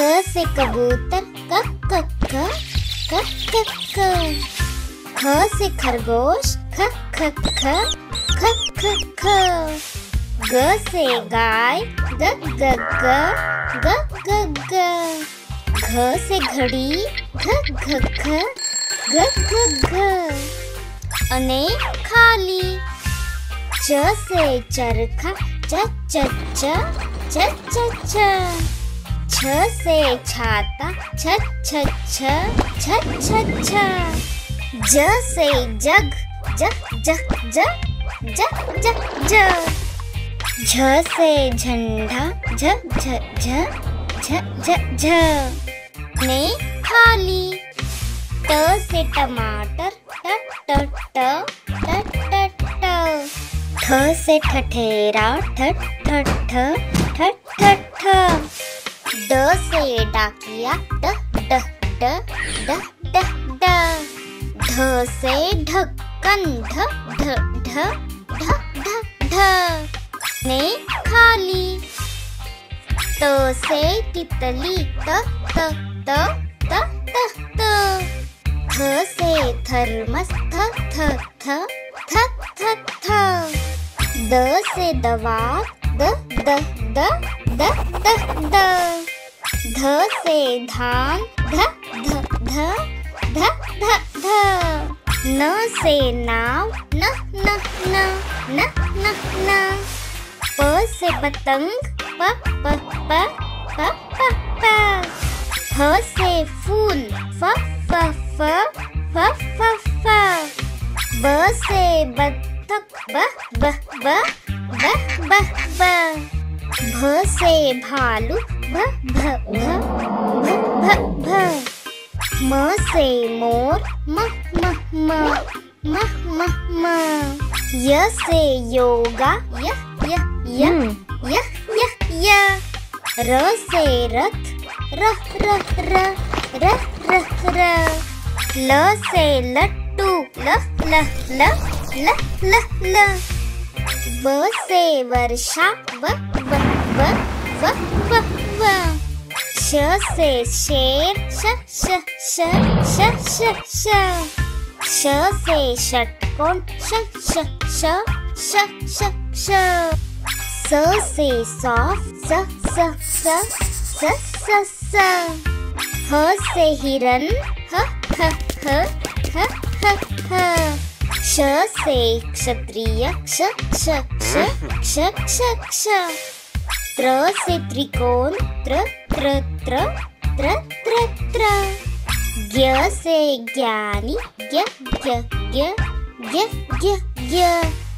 से कबूतर क क क क क क। ख से खरगोश ख ख ख ख ख ख। ग से गाय ग ग ग ग ग ग। घ से घड़ी घ घ घ घ घ घ। अने खाली। च से चरखा च च च च च च। छ से छाता छ छ छ छ छ छ। ज से जग ज ज ज ज ज ज। झ से झंडा झ झ झ झ झ झ। ने खाली। ट से टमाटर ट ट ट ट ट ट। ठ से ठठेरा ठ ठ ठ ठ ठ ठ। ड से डाकिया ड ड ड ड ड ड। ढ से ढक्कन ढ ढ ढ ढ ढ ढ। ने खाली। त से तितली त त त त त त। थ से थर्मस थ थ थ थ थ थ। द से दवात द द द द द द। ध से धान ध ध ध ध ध ध। न से नाव न न न न न न। प से पतंग प प प प प प। फ से फूल फ फ फ फ फ फ। ब से बत्तख ब ब ब ब ब ब। भ से भालू भ भ भ भ भ भ। म से मोर म म म म म म। य से योगा य य य य य य। र से रथ र र र र र र। ल से लट्टू ल ल ल ल ल ल। व से वर्षा व व व व व व। श से शेर श श श श श श। श से षटकोण श श श श श श। स से सौफ स स स स स स। ह से हिरन ह ह ह ह ह ह। श से क्षत्रिय क्ष क्ष क्ष क्ष क्ष क्ष। त्र से त्रिकोण त्र त्र त्र त्र त्र त्र। ज्ञ से ज्ञानी ज्ञ ज्ञ ज्ञ ज्ञ ज्ञ ज्ञ।